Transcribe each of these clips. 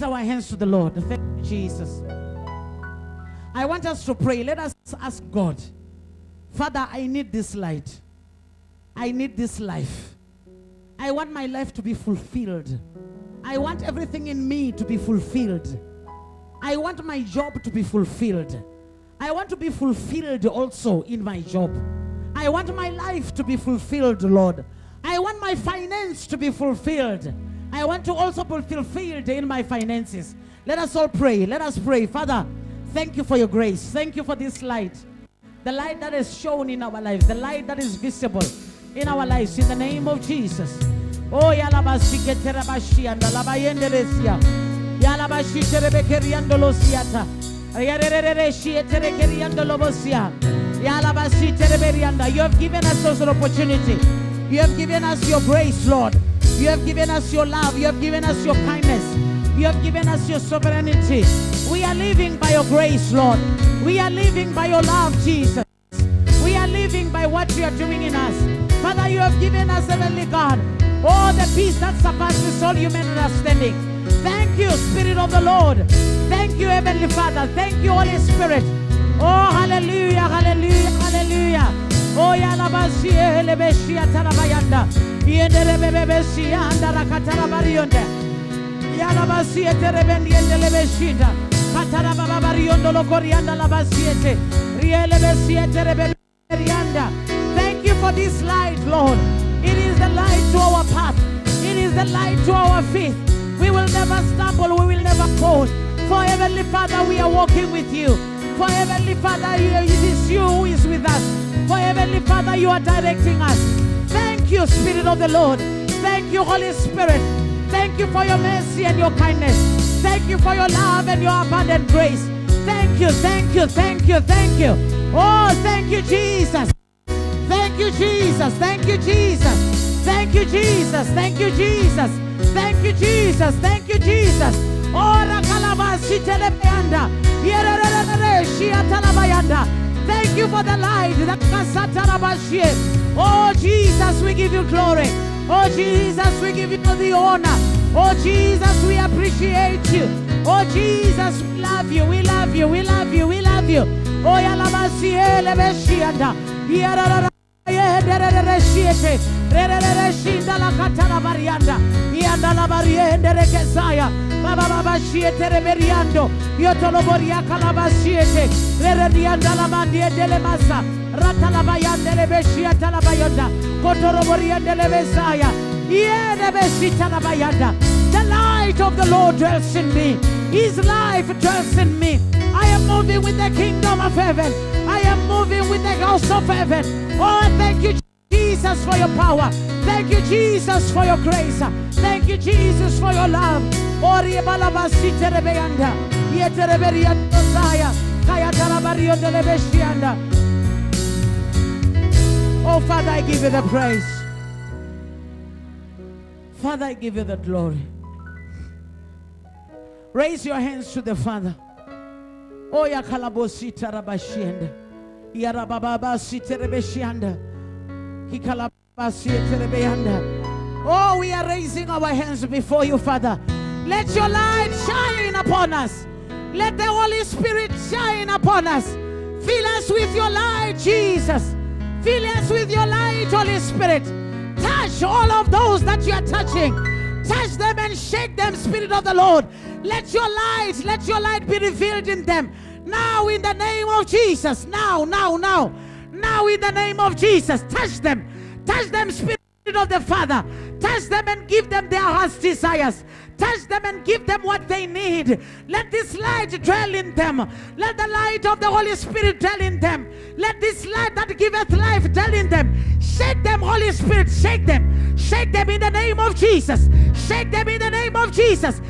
our hands to the Lord. Thank you, Jesus. I want us to pray. Let us ask God, Father, I need this light. I need this life. I want my life to be fulfilled. I want everything in me to be fulfilled. I want my job to be fulfilled. I want to be fulfilled also in my job. I want my life to be fulfilled, Lord. I want my finance to be fulfilled. I want to also be fulfilled in my finances. Let us all pray. Let us pray. Father, thank you for your grace. Thank you for this light. The light that is shown in our lives. The light that is visible in our lives. In the name of Jesus. Oh, Yalabasike Terabashi and Labayenderesia. Yalabashi Terebekeriando Losiata. Yarerereshi Terekeriando Lobosia. Yalabasi Tereberianda. You have given us also an opportunity. You have given us your grace, Lord. You have given us your love. You have given us your kindness. You have given us your sovereignty. We are living by your grace, Lord. We are living by your love, Jesus. We are living by what you are doing in us. Father, you have given us, Heavenly God, all the peace that surpasses all human understanding. Thank you, Spirit of the Lord. Thank you, Heavenly Father. Thank you, Holy Spirit. Oh, hallelujah, hallelujah, hallelujah. Oh, Yalabashi, Helebeshia, Tarabayanda. Yenderebebeshia, and Rakatarabarionde. Yalabasi, Terebendi, and Lebeshida. Katarabariondo, Locorianda, Labasiete. Rielebesia, Tereberianda. Thank you for this light, Lord. It is the light to our path. It is the light to our faith. We will never stumble. We will never fall. For Heavenly Father, we are walking with you. For Heavenly Father, it is you who is with us. For Heavenly Father, you are directing us. Thank you, Spirit of the Lord. Thank you, Holy Spirit. Thank you for your mercy and your kindness. Thank you for your love and your abundant grace. Thank you, thank you, thank you, thank you. Oh, thank you, Jesus. Thank you, Jesus. Thank you, Jesus. Thank you, Jesus. Thank you, Jesus. Thank you, Jesus. Thank you, Jesus. Oh, Rakalabasi Telebeanda. Thank you for the light. Oh, Jesus, we give you glory. Oh, Jesus, we give you the honor. Oh, Jesus, we appreciate you. Oh, Jesus, we love you. We love you. We love you. We love you. Oh, Yalabasi Elebeshianda. Baba Baba Shiete Reberiando, Yotoloboria Calabasiete, Redianda Lamandia de Lemasa, Ratalabayan de Lebeshia Talabayanda, Cotoroboria de Lebesaya, Yedebeshitalabayanda. The light of the Lord dwells in me. His life dwells in me. I am moving with the kingdom of heaven. I am moving with the house of heaven. Oh, thank you, Jesus, for your power. Thank you, Jesus, for your grace. Thank you, Jesus, for your love. Oh, Father, I give you the praise. Father, I give you the glory. Raise your hands to the Father. Oh, Yakalabosita Rabashienda. Yarababa Siterebeshianda. Oh, we are raising our hands before you, Father. Let your light shine upon us. Let the Holy Spirit shine upon us. Fill us with your light, Jesus. Fill us with your light, Holy Spirit. Touch all of those that you are touching. Touch them and shake them, Spirit of the Lord. Let your light be revealed in them. Now in the name of Jesus. Now in the name of Jesus. Touch them, Spirit of the Father. Touch them and give them their heart's desires. Touch them and give them what they need. Let this light dwell in them. Let the light of the Holy Spirit dwell in them. Let this light that giveth life dwell in them. Shake them, Holy Spirit, shake them. Shake them in the name of Jesus. Shake them in the name of Jesus.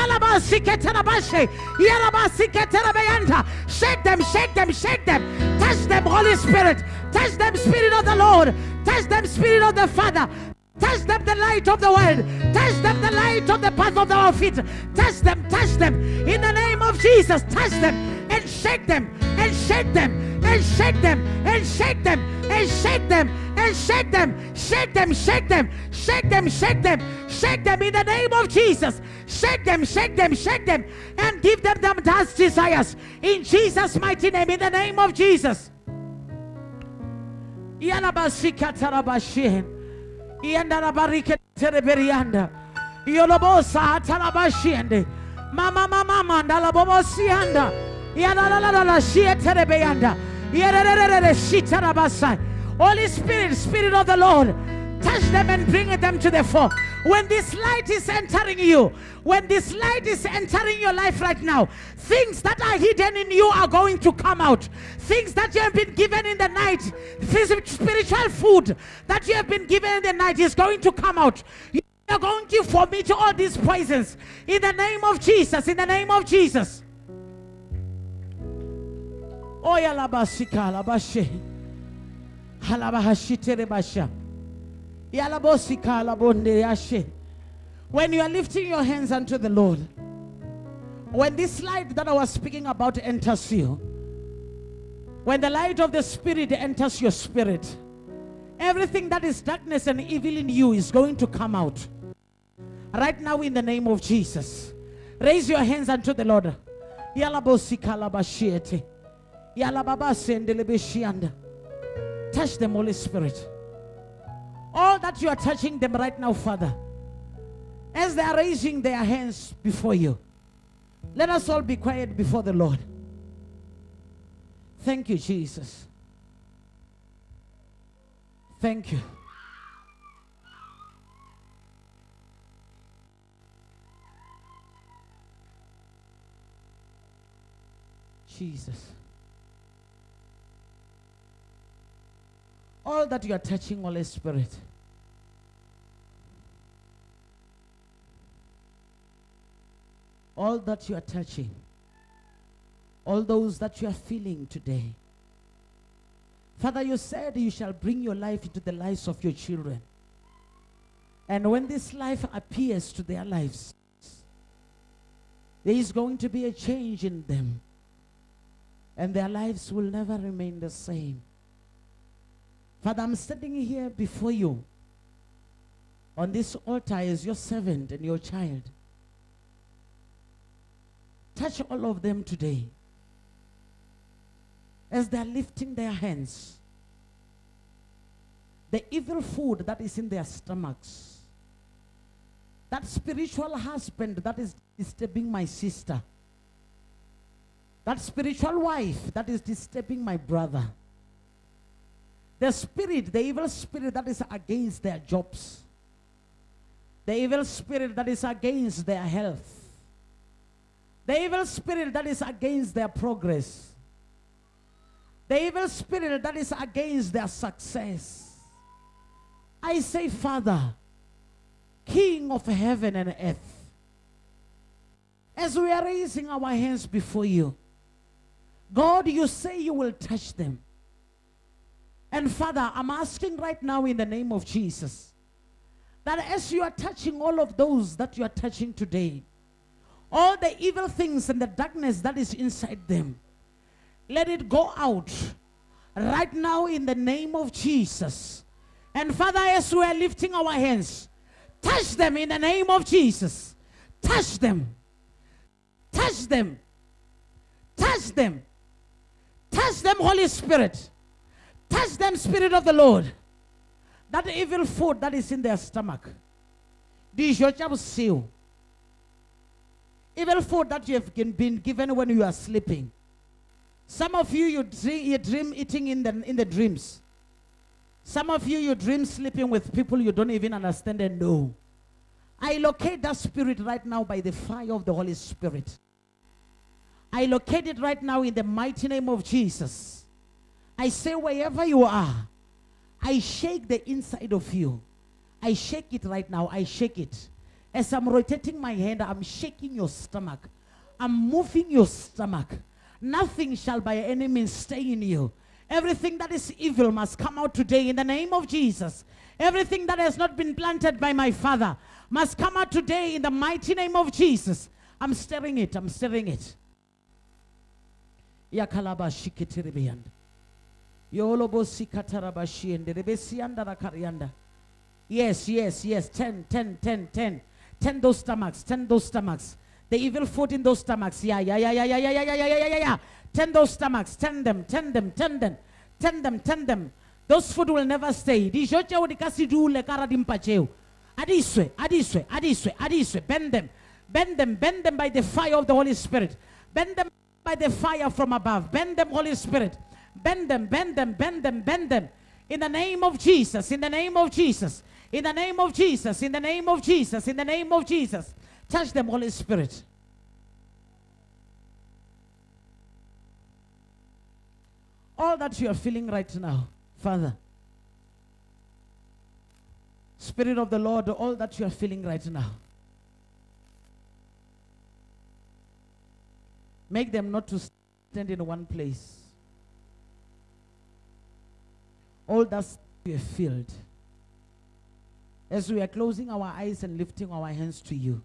Shake them, shake them, shake them. Touch them, Holy Spirit. Touch them, Spirit of the Lord. Touch them, Spirit of the Father. Touch them, the light of the world. Touch them, the light of the path of our feet. Touch them in the name of Jesus. Touch them and shake them and shake them and shake them and shake them and shake them and shake them, shake them, shake them, shake them, shake them, shake them in the name of Jesus. Shake them, shake them, shake them, and give them those desires in Jesus' mighty name, in the name of Jesus. Mama mama ndala bobo sianda yala la la la shietere beyanda yerere shitara basai. Holy Spirit, Spirit of the Lord, touch them and bring them to the fore. When this light is entering you, when this light is entering your life right now, things that are hidden in you are going to come out. Things that you have been given in the night, spiritual food that you have been given in the night is going to come out. You are going to vomit all these poisons in the name of Jesus. In the name of Jesus. Oya labasika labashe halabahashitere basha yalabosika labonde yashe. When you are lifting your hands unto the Lord, when this light that I was speaking about enters you, when the light of the Spirit enters your spirit, everything that is darkness and evil in you is going to come out. Right now in the name of Jesus. Raise your hands unto the Lord. Touch them, Holy Spirit. All that you are touching them right now, Father, as they are raising their hands before you, let us all be quiet before the Lord. Thank you, Jesus. Thank you. Jesus. All that you are touching, Holy Spirit, all that you are touching, all those that you are feeling today, Father, you said you shall bring your life into the lives of your children. And when this life appears to their lives, there is going to be a change in them. And their lives will never remain the same. Father, I'm standing here before you on this altar as your servant and your child. Touch all of them today as they are lifting their hands. The evil food that is in their stomachs, that spiritual husband that is disturbing my sister, that spiritual wife that is disturbing my brother, the spirit, the evil spirit that is against their jobs, the evil spirit that is against their health, the evil spirit that is against their progress, the evil spirit that is against their success. I say, Father, King of heaven and earth, as we are raising our hands before you, God, you say you will touch them. And Father, I'm asking right now in the name of Jesus, that as you are touching all of those that you are touching today, all the evil things and the darkness that is inside them, let it go out right now in the name of Jesus. And Father, as we are lifting our hands, touch them in the name of Jesus. Touch them. Touch them. Touch them. Touch them, Holy Spirit. Touch them, Spirit of the Lord. That evil food that is in their stomach, evil food that you have been given when you are sleeping. Some of you, you dream eating in the dreams. Some of you, you dream sleeping with people you don't even understand and know. I locate that spirit right now by the fire of the Holy Spirit. I locate it right now in the mighty name of Jesus. I say, wherever you are, I shake the inside of you. I shake it right now. I shake it. As I'm rotating my hand, I'm shaking your stomach. I'm moving your stomach. Nothing shall by any means stay in you. Everything that is evil must come out today in the name of Jesus. Everything that has not been planted by my Father must come out today in the mighty name of Jesus. I'm stirring it. I'm stirring it. Yakalaba shikitiribiand. Yolobosi katarabashi and the rebesianda rakarianda. Yes, yes, yes. 10, 10, 10, 10. 10 those stomachs, 10 those stomachs. The evil food in those stomachs. Yeah, yeah, yeah, yeah, yeah, yeah, yeah, yeah, yeah, yeah. 10 those stomachs, 10 them, 10 them, 10 them, 10 them, 10 them. Those food will never stay. Dijocha udikasi du le karadimpacheu. Adiswe, adiswe, adiswe, adiswe. Bend them, bend them, bend them by the fire of the Holy Spirit. Bend them by the fire from above. Bend them, Holy Spirit. Bend them, bend them, bend them, bend them. In the name of Jesus, in the name of Jesus, in the name of Jesus, in the name of Jesus, in the name of Jesus. Touch them, Holy Spirit. All that you are feeling right now, Father, Spirit of the Lord, all that you are feeling right now, make them not to stand in one place. All that you have filled. As we are closing our eyes and lifting our hands to you,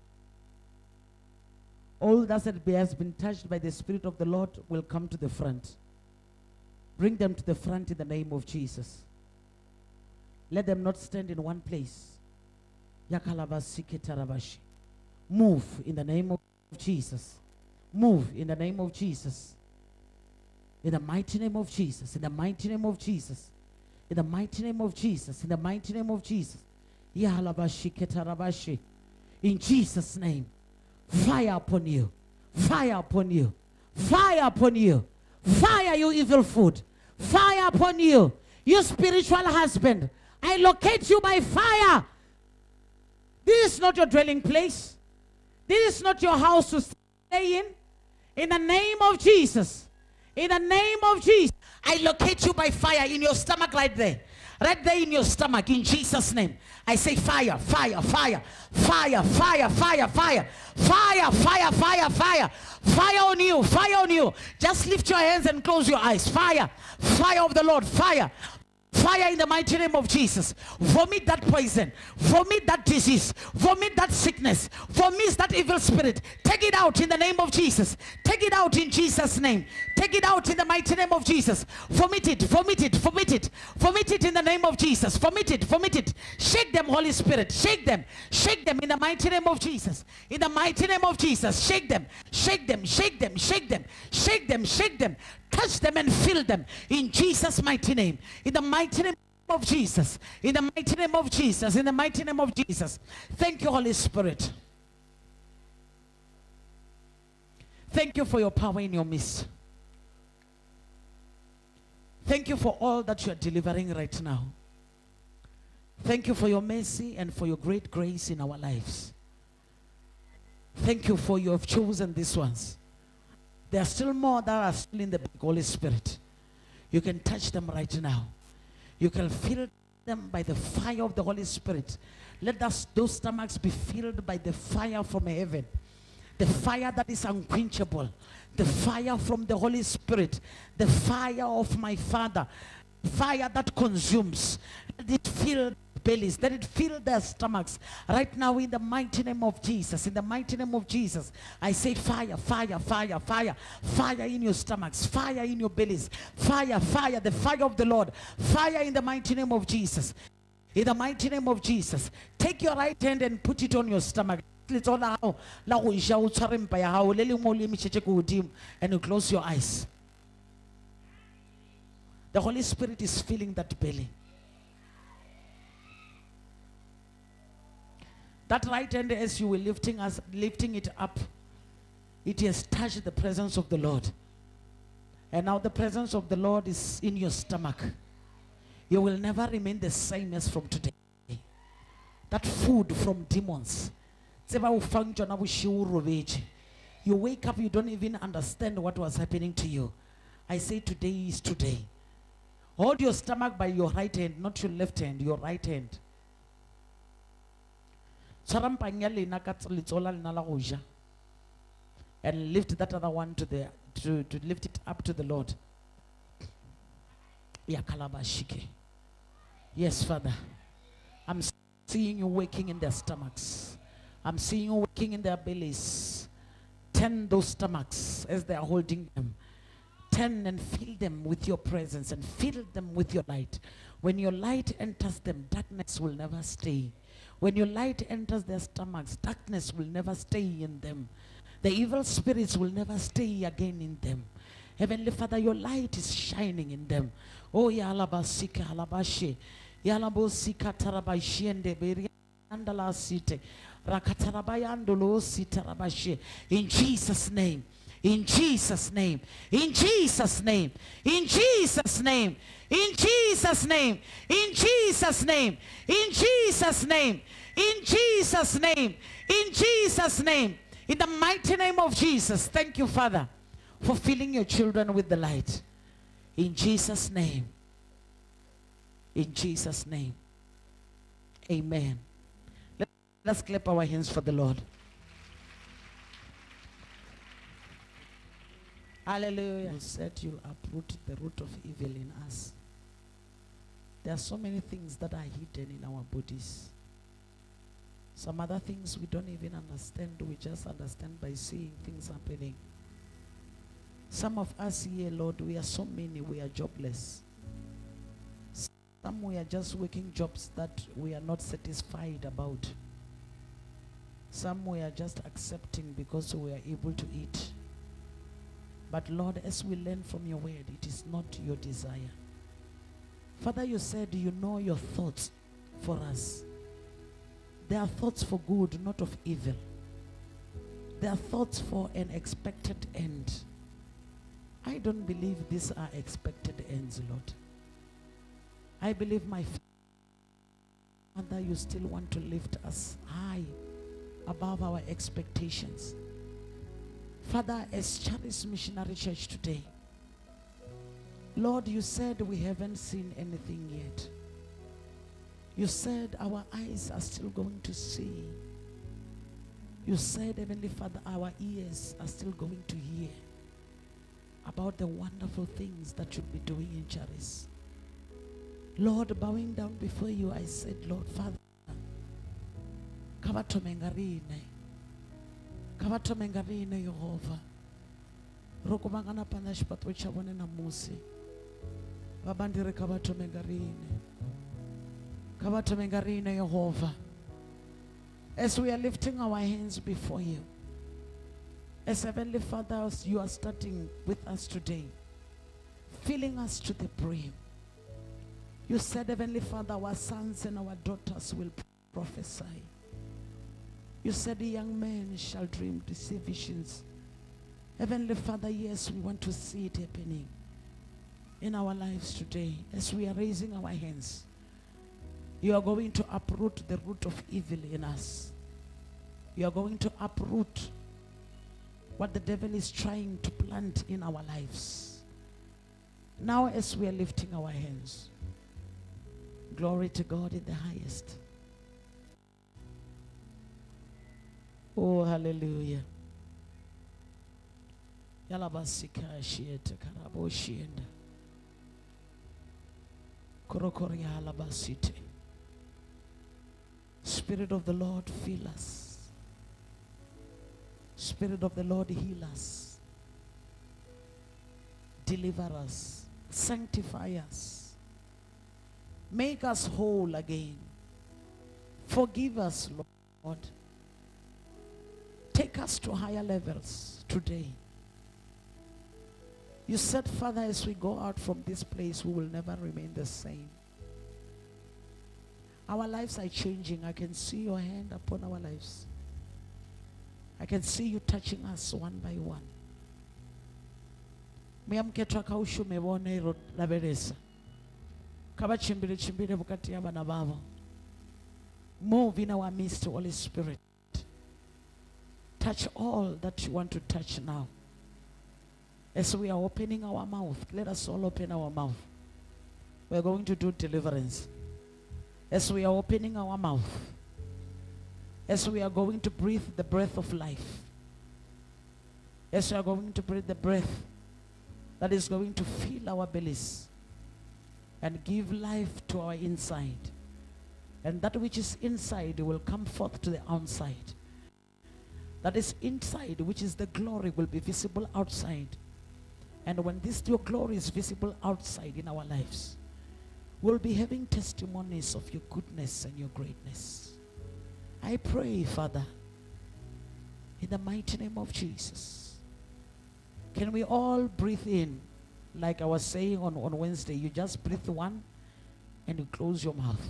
all that has been touched by the Spirit of the Lord will come to the front. Bring them to the front in the name of Jesus. Let them not stand in one place. Move in the name of Jesus. Move in the name of Jesus. In the mighty name of Jesus. In the mighty name of Jesus. In the mighty name of Jesus. In the mighty name of Jesus. In Jesus' name. Fire upon you. Fire upon you. Fire upon you. Fire, you evil food. Fire upon you. You spiritual husband. I locate you by fire. This is not your dwelling place. This is not your house to stay in. In the name of Jesus. In the name of Jesus. I locate you by fire in your stomach right there. Right there in your stomach, in Jesus' name. I say fire, fire, fire, fire, fire, fire, fire, fire, fire, fire, fire, fire on you, fire on you. Just lift your hands and close your eyes. Fire, fire of the Lord, fire. Fire in the mighty name of Jesus. Vomit that poison. Vomit that disease. Vomit that sickness. Vomit that evil spirit. Take it out in the name of Jesus. Take it out in Jesus' name. Take it out in the mighty name of Jesus. Vomit it. Vomit it. Vomit it. Vomit it in the name of Jesus. Vomit it. Vomit it. Shake them, Holy Spirit. Shake them. Shake them in the mighty name of Jesus. In the mighty name of Jesus. Shake them. Shake them. Shake them. Shake them. Shake them. Shake them. Touch them and fill them in Jesus' mighty name. In the mighty name of Jesus. In the mighty name of Jesus. In the mighty name of Jesus. Thank you, Holy Spirit. Thank you for your power in your midst. Thank you for all that you are delivering right now. Thank you for your mercy and for your great grace in our lives. Thank you for you have chosen these ones. There are still more that are still in the Holy Spirit. You can touch them right now. You can fill them by the fire of the Holy Spirit. Let those stomachs be filled by the fire from heaven. The fire that is unquenchable. The fire from the Holy Spirit. The fire of my Father. Fire that consumes. Let it fill bellies. Let it fill their stomachs. Right now in the mighty name of Jesus. In the mighty name of Jesus. I say fire, fire, fire, fire. Fire in your stomachs. Fire in your bellies. Fire, fire. The fire of the Lord. Fire in the mighty name of Jesus. In the mighty name of Jesus. Take your right hand and put it on your stomach. And you close your eyes. The Holy Spirit is filling that belly. That right hand, as you were lifting it up, it has touched the presence of the Lord. And now the presence of the Lord is in your stomach. You will never remain the same as from today. That food from demons. You wake up, you don't even understand what was happening to you. I say today is today. Hold your stomach by your right hand, not your left hand, your right hand. And lift that other one to lift it up to the Lord. Yes, Father. I'm seeing you waking in their stomachs. I'm seeing you waking in their bellies. Tend those stomachs as they are holding them. Turn and fill them with your presence and fill them with your light. When your light enters them, darkness will never stay. When your light enters their stomachs, darkness will never stay in them. The evil spirits will never stay again in them. Heavenly Father, your light is shining in them. Oh, Yalabasika Halabashi, Yalabosika Tarabashiende, Beriandala Site, Rakatarabayandolo Sitarabashi. In Jesus' name. In Jesus' name, in Jesus' name, in Jesus' name, in Jesus' name, in Jesus' name, in Jesus' name, in Jesus' name, in Jesus' name, in the mighty name of Jesus. Thank you, Father, for filling your children with the light. In Jesus' name, in Jesus' name, amen. Let's clap our hands for the Lord. Hallelujah. You said you'll uproot the root of evil in us. There are so many things that are hidden in our bodies. Some other things we don't even understand. We just understand by seeing things happening. Some of us here, Lord, we are so many, we are jobless. Some we are just working jobs that we are not satisfied about. Some we are just accepting because we are able to eat. But Lord, as we learn from your word, it is not your desire. Father, you said you know your thoughts for us. They are thoughts for good, not of evil. They are thoughts for an expected end. I don't believe these are expected ends, Lord. I believe, my Father, you still want to lift us high above our expectations. Father, as Charis Missionary Church today, Lord, you said we haven't seen anything yet. You said our eyes are still going to see. You said, Heavenly Father, our ears are still going to hear about the wonderful things that you'll be doing in Charis. Lord, bowing down before you, I said, Lord, Father, Kavatomengarine, Kavatomengarine, Jehovah. Rokumangana panash patwichabone na musi. Babandire Kavatomengarine. Kavatomengarine, Jehovah. As we are lifting our hands before you, as Heavenly Father, you are starting with us today, filling us to the brim. You said, Heavenly Father, our sons and our daughters will prophesy. You said the young men shall dream, see visions. Heavenly Father, yes, we want to see it happening in our lives today. As we are raising our hands, you are going to uproot the root of evil in us. You are going to uproot what the devil is trying to plant in our lives. Now, as we are lifting our hands, glory to God in the highest. Oh, hallelujah. Yalabasika shieta karabo shienda. Korokoria halabasite. Spirit of the Lord, fill us. Spirit of the Lord, heal us. Deliver us. Sanctify us. Make us whole again. Forgive us, Lord. Take us to higher levels today. You said, Father, as we go out from this place, we will never remain the same. Our lives are changing. I can see your hand upon our lives. I can see you touching us one by one. Move in our midst, Holy Spirit. Touch all that you want to touch now. As we are opening our mouth, let us all open our mouth. We are going to do deliverance. As we are opening our mouth, as we are going to breathe the breath of life, as we are going to breathe the breath that is going to fill our bellies and give life to our inside, and that which is inside will come forth to the outside. That is inside, which is the glory, will be visible outside. And when this your glory is visible outside in our lives, we'll be having testimonies of your goodness and your greatness. I pray, Father, in the mighty name of Jesus. Can we all breathe in? Like I was saying on Wednesday, you just breathe one and you close your mouth.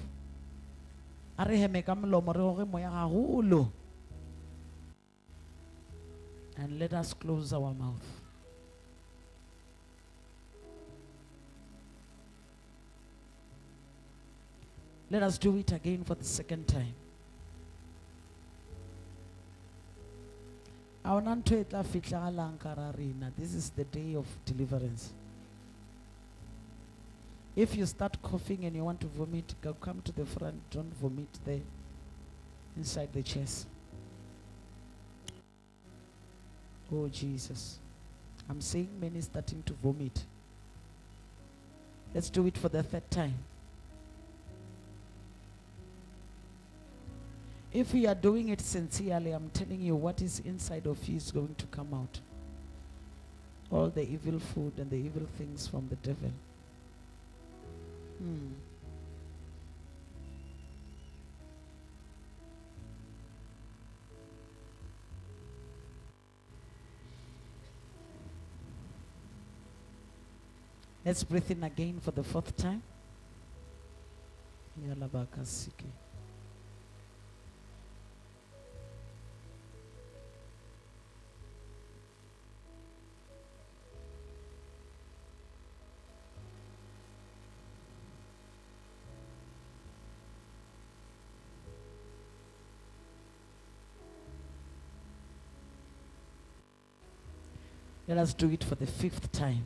And let us close our mouth. Let us do it again for the second time. This is the day of deliverance. If you start coughing and you want to vomit, come to the front. Don't vomit there inside the chest. Oh, Jesus. I'm seeing many starting to vomit. Let's do it for the third time. If we are doing it sincerely, I'm telling you, what is inside of you is going to come out. All the evil food and the evil things from the devil. Let's breathe in again for the fourth time. Let us do it for the fifth time.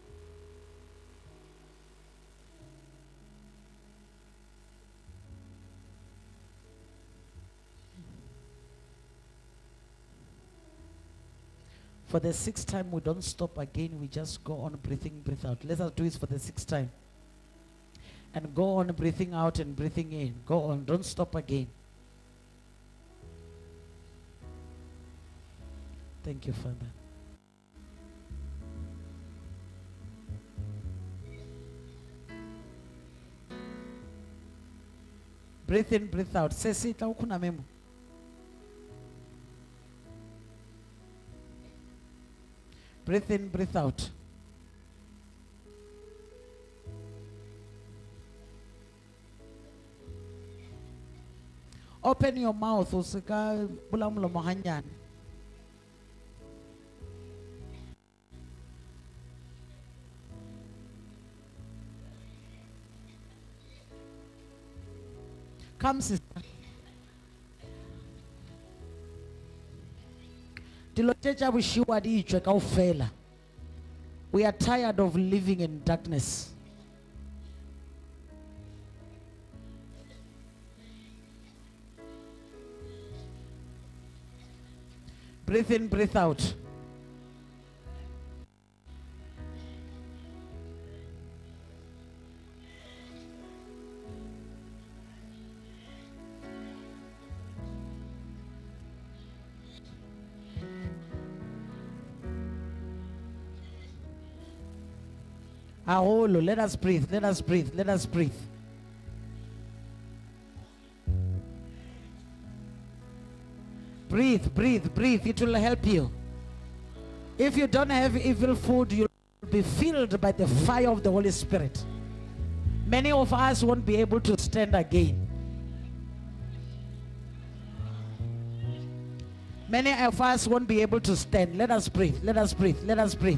For the sixth time, we don't stop again. We just go on breathing, breathe out. Let us do it for the sixth time. And go on breathing out and breathing in. Go on. Don't stop again. Thank you, Father. Breathe in, breathe out. Say it. Breathe in, breathe out. Open your mouth. Come, sister. We are tired of living in darkness. Breathe in, breathe out. Aholo, let us breathe, let us breathe, let us breathe. Breathe, breathe, breathe. It will help you. If you don't have evil food, you'll be filled by the fire of the Holy Spirit. Many of us won't be able to stand again. Many of us won't be able to stand. Let us breathe, let us breathe, let us breathe.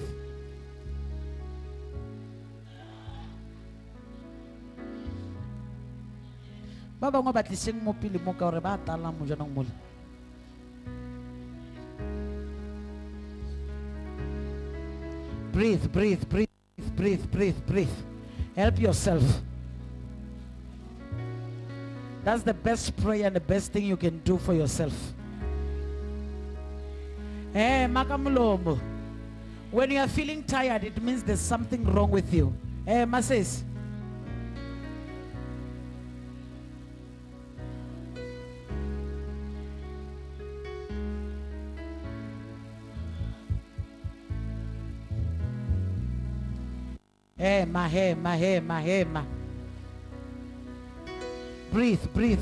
Baba ngo batliseng mo pele mo ka hore ba tala mo jana mo. Breathe, breathe, breathe, breathe, breathe, breathe. Help yourself. That's the best prayer and the best thing you can do for yourself. Makamulomo. When you are feeling tired, it means there's something wrong with you. Mases. Hema. Breathe.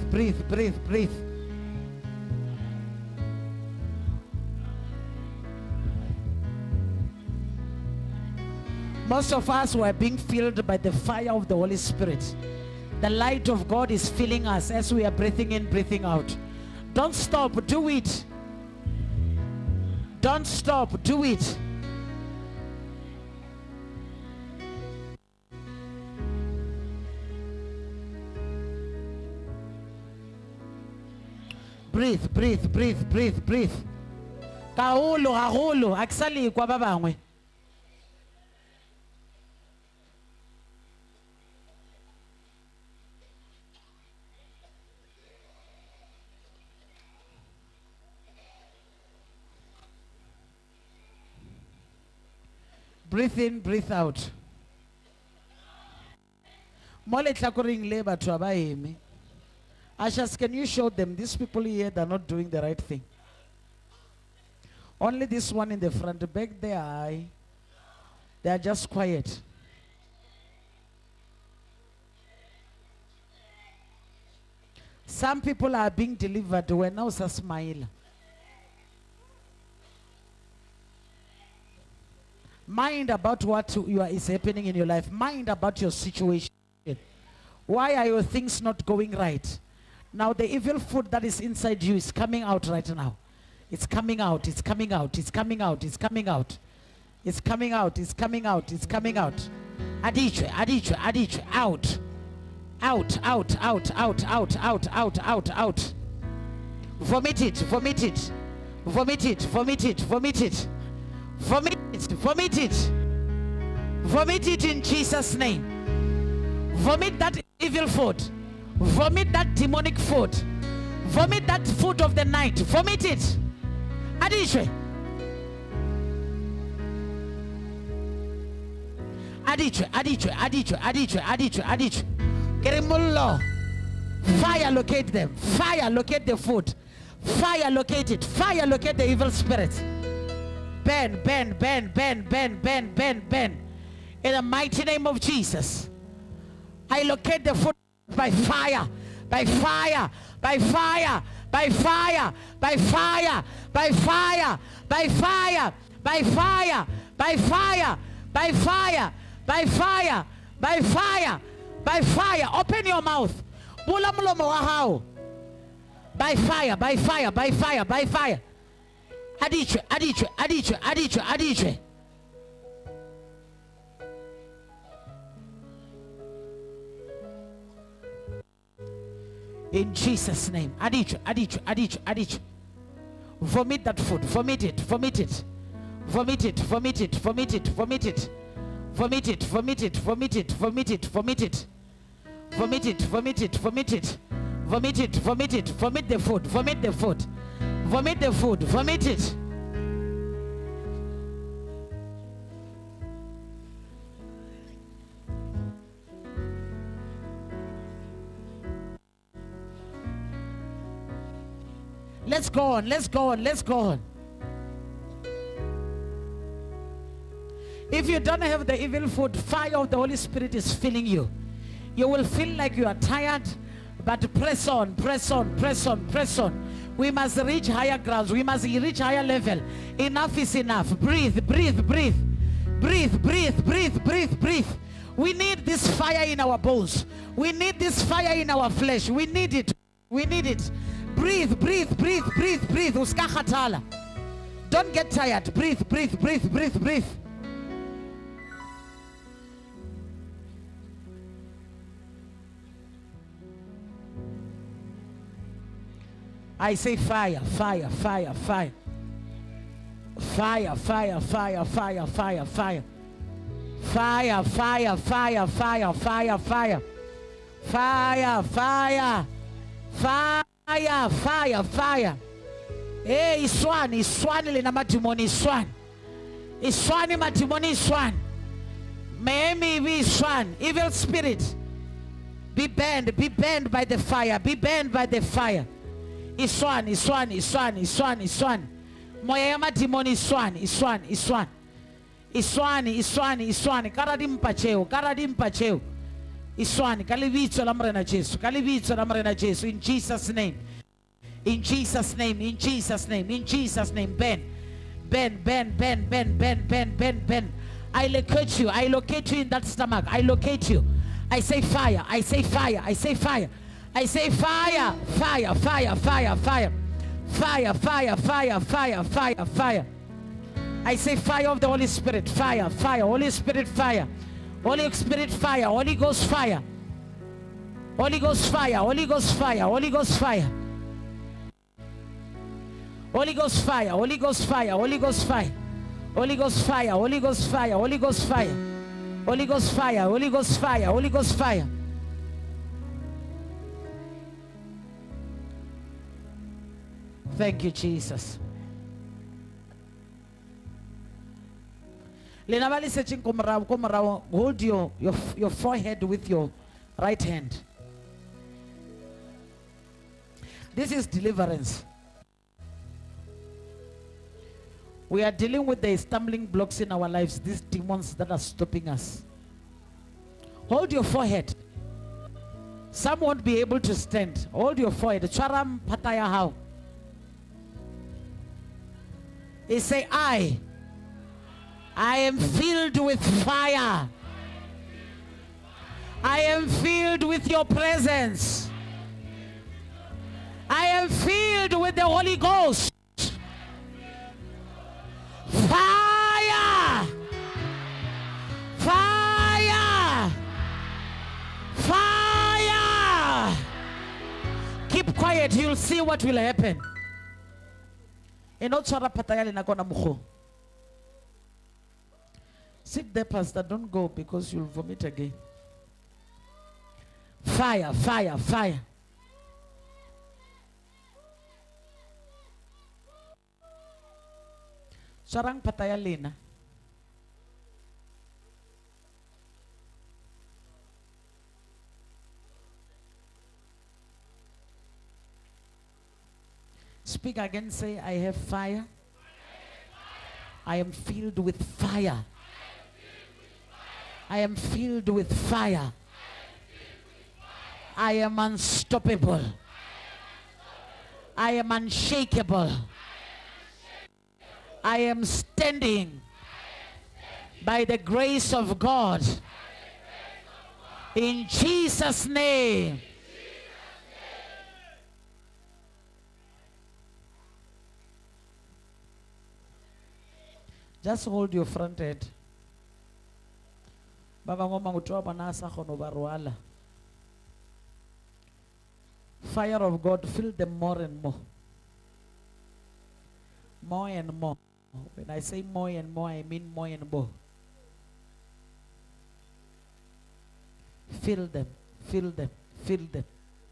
Most of us were being filled by the fire of the Holy Spirit. The light of God is filling us as we are breathing in, breathing out. Don't stop, do it. Don't stop, do it. Breathe. Kaholo, akusali kwa babangwe. Breathe in, breathe out. Mole tlakoring labor to abaimi. Ashas, can you show them these people here, they're not doing the right thing? Only this one in the front, back there, they are just quiet. Some people are being delivered when now smile. Mind about what is happening in your life. Mind about your situation. Why are your things not going right? Now the evil food that is inside you is coming out right now. It's coming out. It's coming out. It's coming out. It's coming out. It's coming out. It's coming out. It's coming out. Adichwe. Out. Out. Vomit it. Vomit it in Jesus' name. Vomit that evil food. Vomit that demonic food. Vomit that food of the night. Vomit it. Adishwe. Kerimullo. Fire locate them. Fire locate the food. Fire locate it. Fire locate the evil spirits. Bend. In the mighty name of Jesus. I locate the food by fire. By fire. By fire. By fire. By fire. By fire. By fire. By fire. By fire. By fire. By fire. By fire. By fire. Open your mouth. Bula mulomo wahao. By fire. By fire. By fire. By fire. Adichwe. In Jesus' name. Adichwe. Vomit that food. Vomit it. Let's go on. If you don't have the evil food, fire of the Holy Spirit is filling you. You will feel like you are tired, but press on. We must reach higher grounds. We must reach higher level. Enough is enough. Breathe. We need this fire in our bones. We need this fire in our flesh. We need it. Breathe. Uskakhatala. Don't get tired. Breathe. I say fire. Fire. Iswani lina matimoni iswani matimoni iswani. Maybe be iswani. Evil spirit. Be burned by the fire. Iswani. Moya ya matimoni iswani. Iswani, Iswani, Iswani, Karadim Pacheo, Karadim Pacheo. Iswani, Kalivitso Lamrena Jesu, Kalivitso Lamrena Jesu, in Jesus' name. In Jesus' name, in Jesus' name, in Jesus' name. Ben. I locate you in that stomach. I locate you. I say fire, I say fire, I say fire. I say fire, fire, fire, fire, fire. Fire, fire, fire, fire, fire, fire. I say fire of the Holy Spirit, fire, fire, Holy Spirit, fire. Holy Spirit, fire, Holy Ghost, fire. Holy Ghost, fire, Holy Ghost, fire, Holy Ghost, fire. Holy Ghost fire, Holy Ghost fire, Holy Ghost fire, Holy Ghost fire, Holy Ghost fire, Holy Ghost fire, Holy Ghost fire, Holy Ghost fire, Holy Ghost fire. Thank you, Jesus. Hold your forehead with your right hand. This is deliverance. We are dealing with the stumbling blocks in our lives, these demons that are stopping us. Hold your forehead. Some won't be able to stand. Hold your forehead. Charam pataya how? He say, I am filled with fire. I am filled with your presence. I am filled with the Holy Ghost. Fire! Fire! Fire! Keep quiet, you'll see what will happen. Sit there, Pastor, don't go because you'll vomit again. Fire, fire, fire. Sarang pataya lina. Speak again, say, I have fire. I am filled with fire. I am filled with fire. I am unstoppable. I am unshakable. I am standing by the grace of God. In Jesus' name. Just hold your front head. Fire of God, fill them more and more. More and more. When I say more and more, I mean more and more. Fill them, fill them, fill them.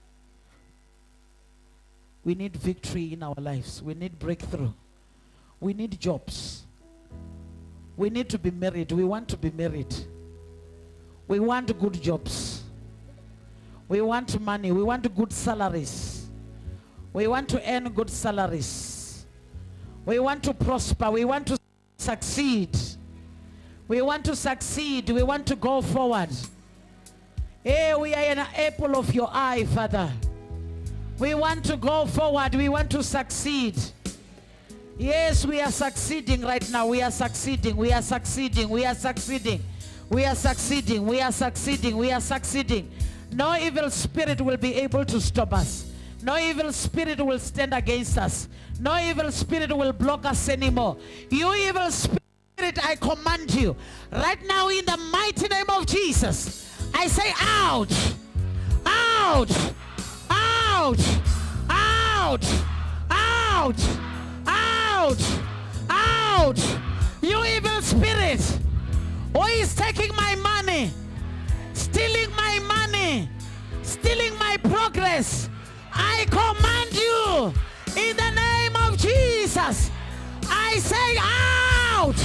We need victory in our lives. We need breakthrough. We need jobs. We need to be married. We want to be married. We want good jobs. We want money. We want good salaries. We want to earn good salaries. We want to prosper. We want to succeed. We want to succeed. We want to go forward. Hey, we are an apple of your eye, Father. We want to go forward. We want to succeed. Yes, we are succeeding right now. We are succeeding. We are succeeding. We are succeeding. We are succeeding. We are succeeding. We are succeeding. No evil spirit will be able to stop us. No evil spirit will stand against us. No evil spirit will block us anymore. You evil spirit, I command you right now in the mighty name of Jesus. I say out, out, out, out, out, out, out. You evil spirit who is taking my money, stealing my money, stealing my progress, I command you in the name of Jesus. I say out,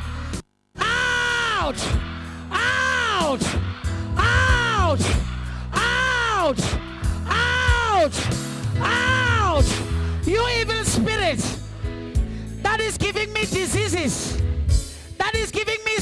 out, out, out, out, out, out. You evil spirit that is giving me diseases, that is giving me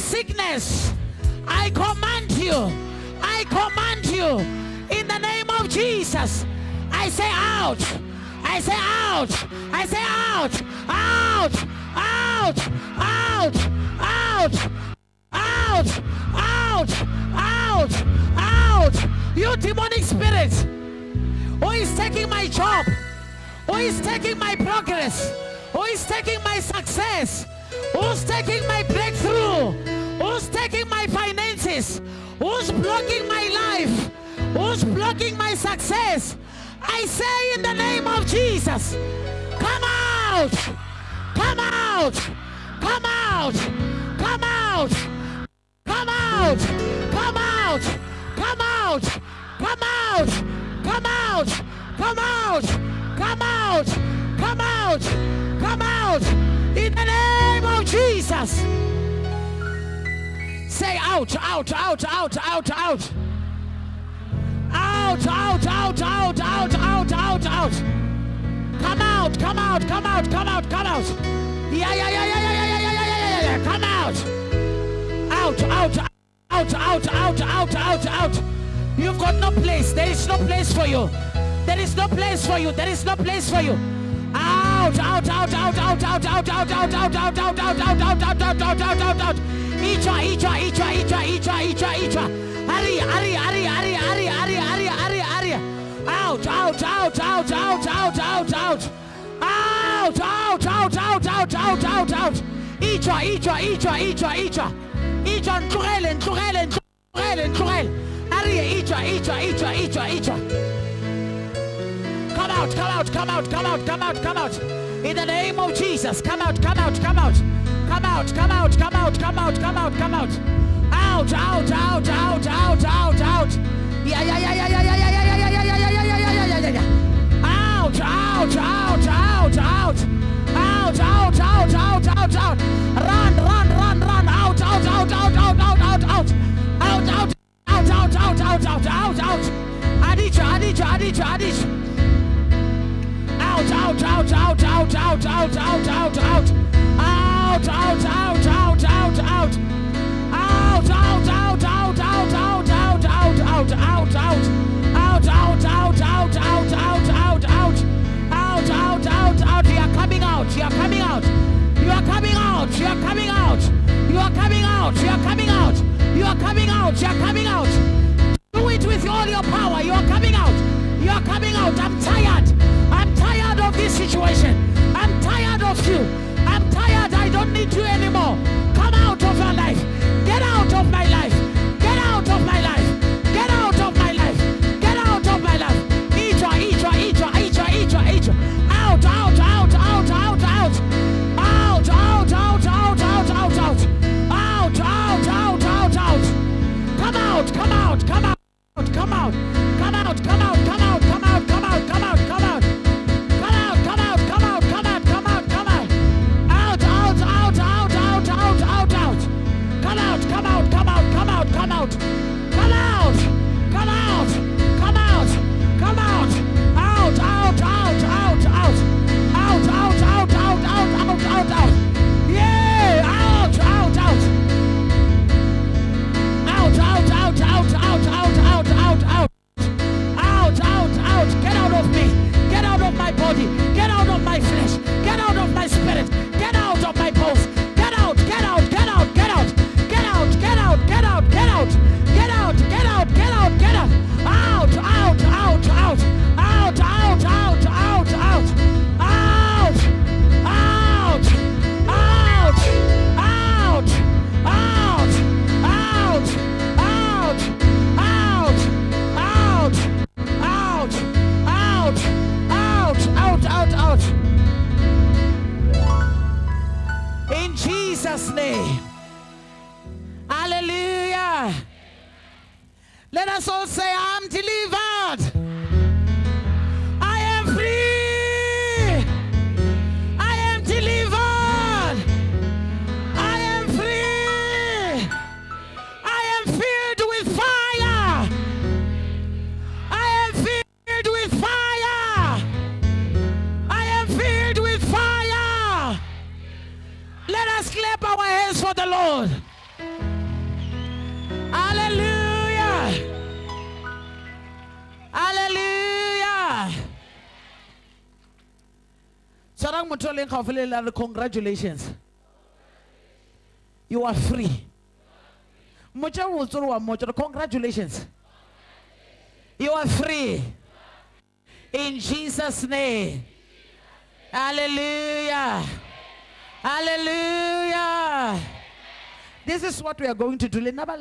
Yes. I command you. I command you. In the name of Jesus. I say out. I say out. I say out. Out. Out. Out. Out. Out. Out. Out. Out. You demonic spirit. Who is taking my job? Who is taking my progress? Who is taking my success? Who's taking my breakthrough? Who's taking my finances? Who's blocking my life? Who's blocking my success? I say in the name of Jesus, come out! Come out! Come out! Come out! Come out! Come out! Come out! Come out! Come out! Come out! Come out! Come out! Come out! In the name of Jesus. Say out, out, out, out, out, out. Out, out, out, out, out, out, out, out. Come out, come out, come out, come out, come out. Yeah, yeah, yeah, yeah, yeah, yeah, yeah, yeah, yeah, yeah. Come out. Out, out, out, out, out, out, out, out. You've got no place. There is no place for you. There is no place for you. There is no place for you. Out, out, out, out, out, out, out, out, out, out, out, out, out, out, out, out, out, out, out, out. Icha, icha, icha, icha, icha, icha, icha. Hurry, hurry, hurry, hurry, hurry, hurry, hurry, hurry, hurry. Out, out, out, out, out, out, out, out. Out, out, out, out, out, out, out, out. Icha, icha, icha, icha, icha. Icha, nturel, nturel, nturel, nturel. Hurry, icha, icha, icha, icha, icha. Come out, come out, come out, come out, come out, come out. In the name of Jesus, come out, come out, come out. Come out, come out, come out, come out, come out, come out. Out, out, out, out, out, out, out. Yeah, yeah, yeah, yeah, yeah, yeah, yeah, yeah, yeah, yeah, yeah, yeah, yeah, yeah, yeah, yeah, yeah. Out, out, out, out, out. Out, out, out, out, out, out. Run, run, run, run. Out, out, out, out, out, out, out, out. Out, out, out, out, out, out, out, out, out. Adija, adija, adija, adija. Out, out, out, out, out, out, out, out, out, out. Out, out, out, out, out, out. Out, out, out, out, out, out, out, out, out, out, out. Out, out, out, out, out, out, out, out. Out, out, out, out. You are coming out. You are coming out. You are coming out. You are coming out. You are coming out. You are coming out. You are coming out. You are coming out. Do it with all your power. You are coming out. You are coming out. I'm tired. I'm tired of this situation. I'm tired of you. I'm tired. I don't need you anymore. Come out of my life. Get out of my life. Get out of my life. Get out of my life. Get out of my life. Echa, echa, echa, echa, echa, echa. Out, out, out, out, out, out. Out, out, out, out, out, out, out. Out, out, out, out, out. Come out, come out, come out, come out, come out, come out, come out, come out, come out, come out, come out. Come out, come out, come out, come out, come out, out, out, out, out, out, out, out, out, out, out, out, out, yeah, out, out, out, out, out, out, out, out, out, out, out, out, out, out, get out of me, get out of my body, get out of my flesh, get out of my spirit, get out of my bones, get out, get out, get out, get out. Get out, get out, get out, get out, get out, get out, get out, out, out, out, out, out, out, out, out, out, out, out, out, out, out, out, out, out, out, out. In Jesus' name. Hallelujah. Let us all say, I'm delivered. I am free. I am delivered. I am free. I am filled with fire. I am filled with fire. I am filled with fire. Let us clap our hands for the Lord. Hallelujah. Congratulations. You are free. Congratulations. You are free. In Jesus' name. Hallelujah. Hallelujah. This is what we are going to do.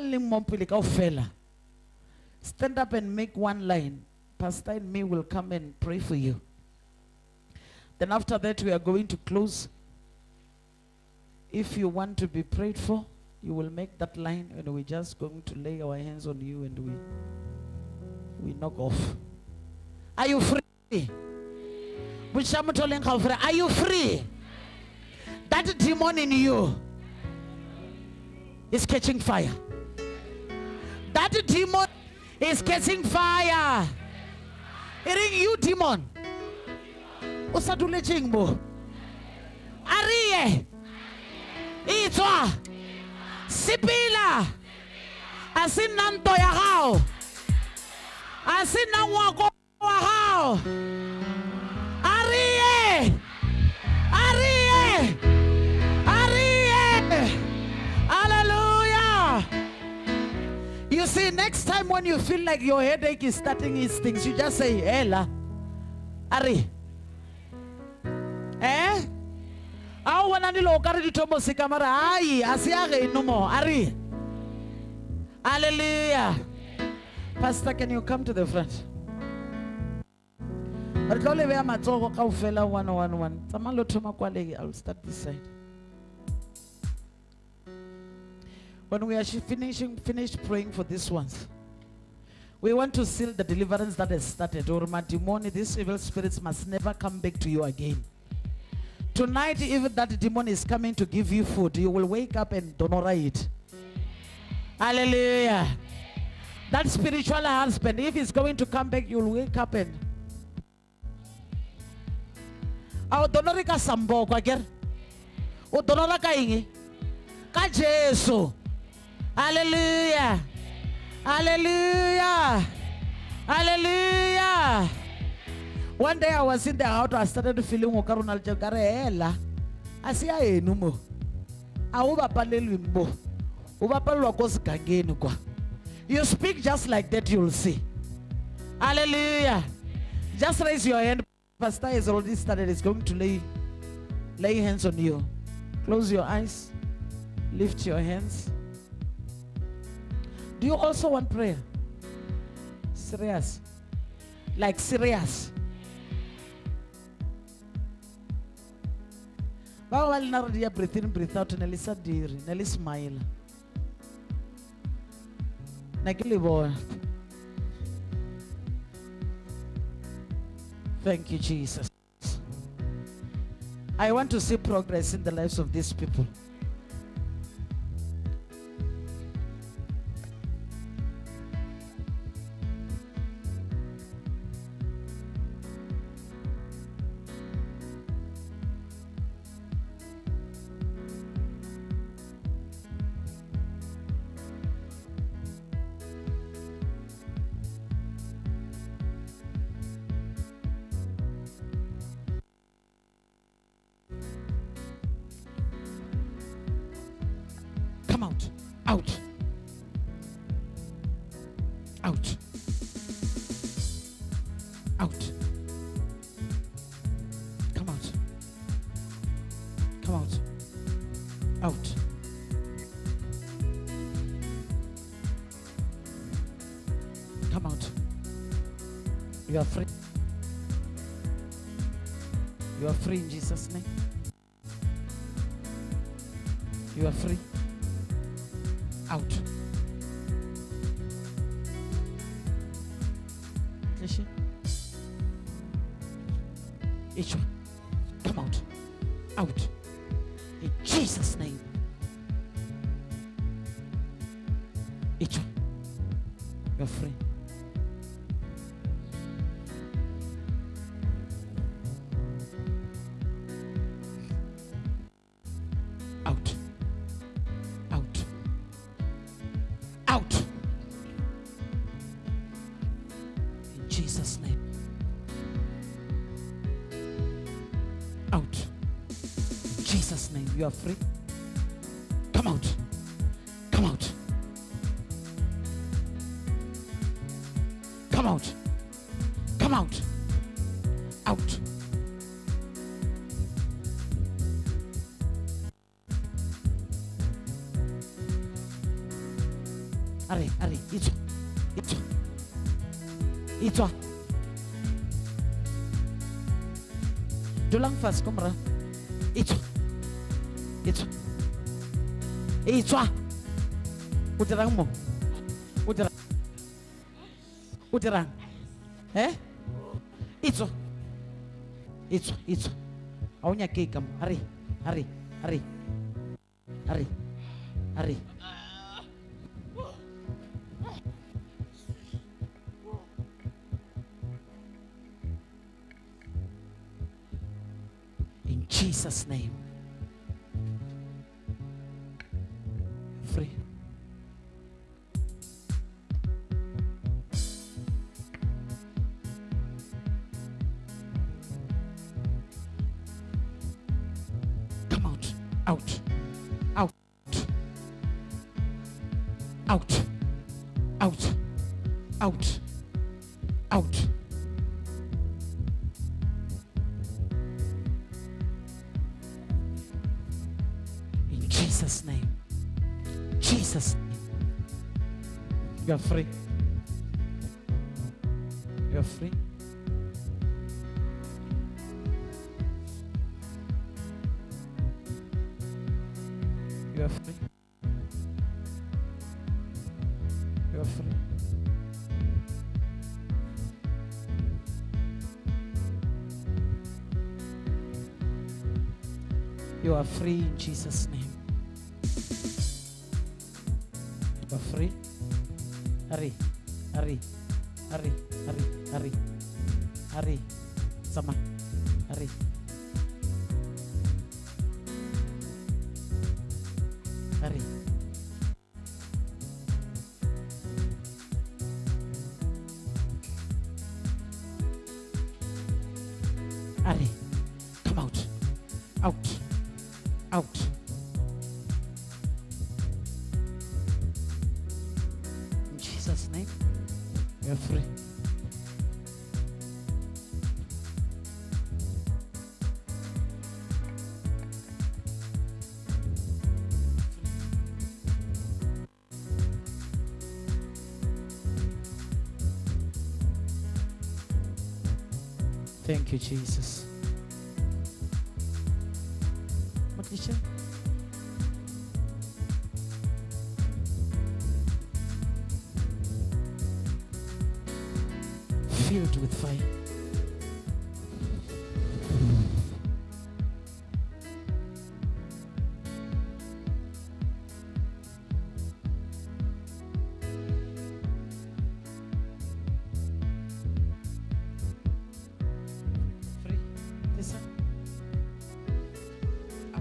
Stand up and make one line. Pastor and me will come and pray for you. Then after that, we are going to close. If you want to be prayed for, you will make that line, and we're just going to lay our hands on you and we knock off. Are you free? Are you free? That demon in you is catching fire. That demon is catching fire. Hearing you, demon. Usadule chingbo. Ariye. Itwa. Sipila. Asinanto ya hao. Asinanwako wa hao. Ariye. Ariye. Ariye. Hallelujah. You see, next time when you feel like your headache is starting its things, you just say, Ella. Ari. Eh? Au wananilo okari ditomo sikamara. Ai, asiage no more. Ari. Hallelujah. Pastor, can you come to the front? I'll start this side. When we are finished praying for these ones, we want to seal the deliverance that has started. Or demon, these evil spirits must never come back to you again. Tonight, if that demon is coming to give you food, you will wake up and don't eat. Hallelujah. That spiritual husband, if he's going to come back, you'll wake up and Donorika Sambo again. O Donoraka ingi. Ka Jesu. Hallelujah. Hallelujah. Hallelujah. One day I was in the house, I started feeling Okarunal Jagarela. I say I numo. I over palelwimbo. Over palokos kagenukwa. You speak just like that, you'll see. Hallelujah. Just raise your hand. Pastor has already started. He's going to lay hands on you. Close your eyes. Lift your hands. Do you also want prayer? Serious. Like serious. Breathe in, breathe out. Nelisa diri. Nelly smile. Thank you, Jesus. I want to see progress in the lives of these people. Come out. Out. Out. Out. Come out. Come out. Out. Come out. You are free. You are free in Jesus' name. You are free. Out. Each one. Come out. Out. In Jesus' name. Each one. You're free. Out. Out. Out. In Jesus' You are free. Come out. Come out. Come out. Come out. Out. Ari, itwa. Itwa. Dulang fast, kumra. Itwa. Ujarang mo. Ujarang. Itwa. Aunya kekam. Ari. In Jesus' name. Free. Come out. Out. Out. Out. Out. Out. Out. In Jesus' name. Jesus' name. You are free. You are free. You are free. You are free. You are free in Jesus' name. You are free. Hurry. Sama. Hurry. Hurry. Come out. Out. In Jesus' name, you are free. Thank you, Jesus. What did you say? Filled with fire. Free. Listen. Out.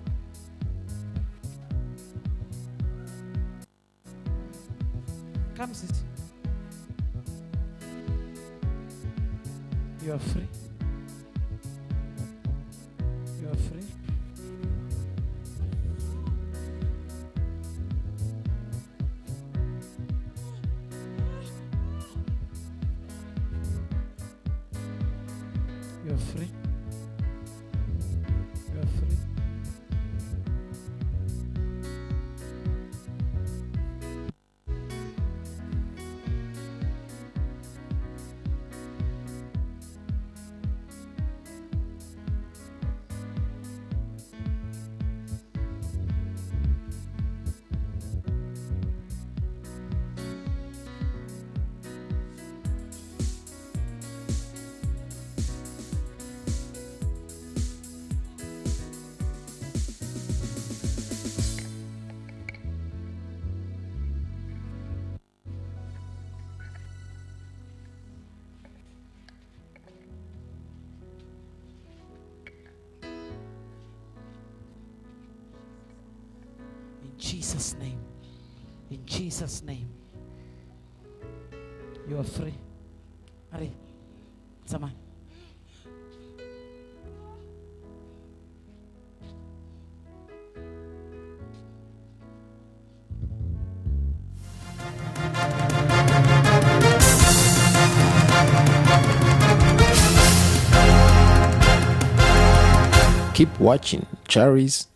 Come, sister. You are free. You are free. You are free. You are free. In Jesus' name. In Jesus' name. You are free. Hurry. Sama. Keep watching Charis